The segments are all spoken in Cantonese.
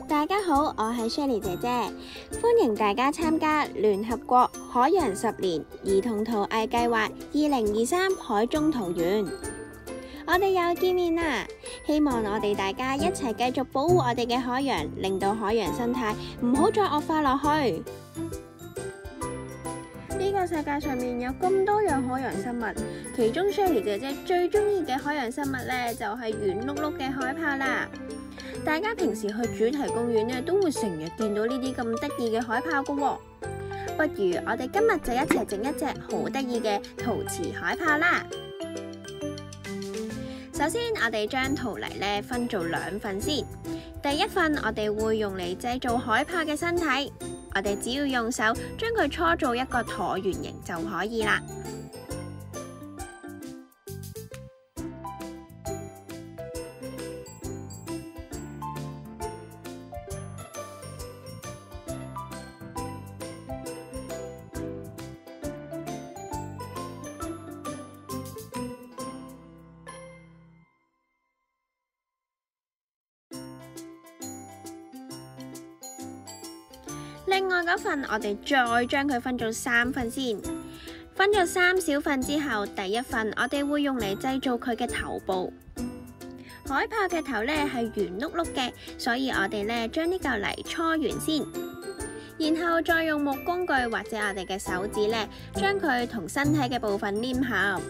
大家好，我係 Shelly 姐姐，歡迎大家參加聯合國海洋10年兒童陶藝計劃2023海中桃園。我哋又見面啦，希望我哋大家一齊繼續保護我哋嘅海洋，令到海洋生態唔好再惡化落去。呢個世界上面有咁多樣海洋生物，其中 Shelly 姐姐最中意嘅海洋生物呢，就係圓碌碌嘅海豹啦。大家平時去主題公園呢，都會成日見到呢啲咁得意嘅海豹噶喎。不如我哋今日就一齊整一隻好得意嘅陶瓷海豹啦。首先，我哋將陶泥呢分做2份先。第一份我哋會用嚟製造海豹嘅身體，我哋只要用手將佢搓做一個橢圓形就可以啦。另外嗰份我哋再將佢分做3份先，分咗3小份之後，第一份我哋會用嚟製造佢嘅頭部。海豹嘅頭呢係圓碌碌嘅，所以我哋呢將呢嚿泥搓圓先，然後再用木工具或者我哋嘅手指呢將佢同身體嘅部分黏合。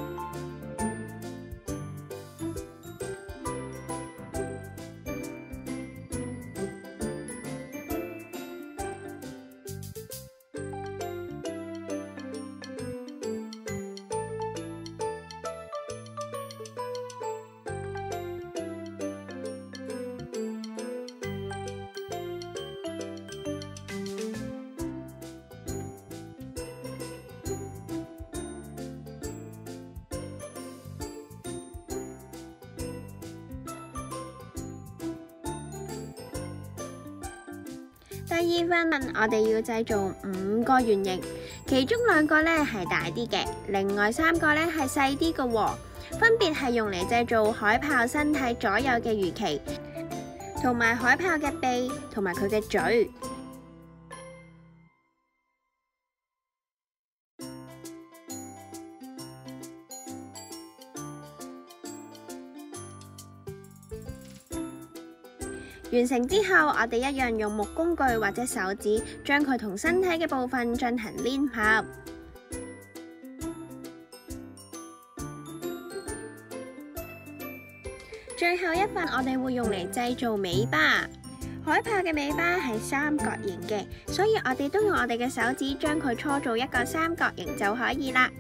第二份我哋要製造5個圓形，其中2個呢係大啲嘅，另外3個呢係細啲嘅喎，分別係用嚟製造海豹身體左右嘅魚鰭，同埋海豹嘅鼻同埋佢嘅嘴。完成之後，我哋一樣用木工具或者手指將佢同身體嘅部分進行黏合。最後一份我哋會用嚟製造尾巴。海豹嘅尾巴係三角形嘅，所以我哋都用我哋嘅手指將佢搓做一個三角形就可以啦。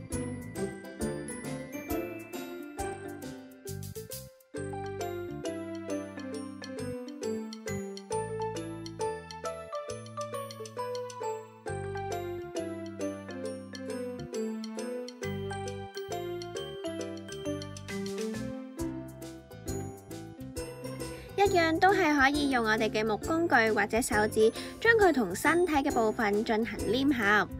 一樣都係可以用我哋嘅木工具或者手指，將佢同身體嘅部分進行黏合。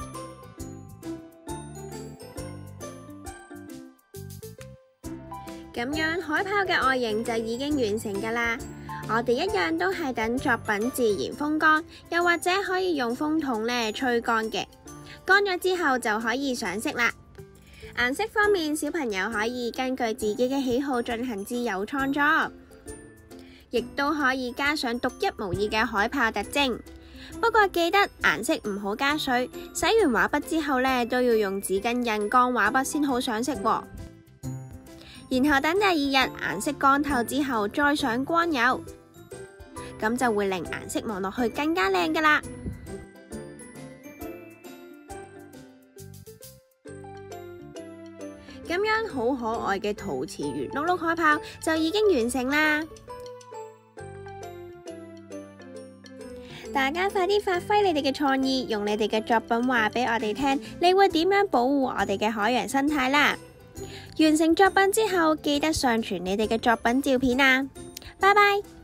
咁樣海豹嘅外形就已經完成㗎啦。我哋一樣都係等作品自然風乾，又或者可以用風筒呢吹乾嘅。乾咗之後就可以上色啦。顏色方面，小朋友可以根據自己嘅喜好進行自由創作。亦都可以加上獨一無二嘅海豹特徵，不過記得顏色唔好加水，洗完畫筆之後呢，都要用紙巾印乾畫筆先好上色喎。然後等第2日顏色乾透之後再上光油，咁就會令顏色望落去更加靚㗎啦。咁樣好可愛嘅陶瓷圓碌碌海豹就已經完成啦。大家快啲發揮你哋嘅創意，用你哋嘅作品話俾我哋聽，你會點樣保護我哋嘅海洋生態啦？完成作品之後，記得上傳你哋嘅作品照片啊！拜拜。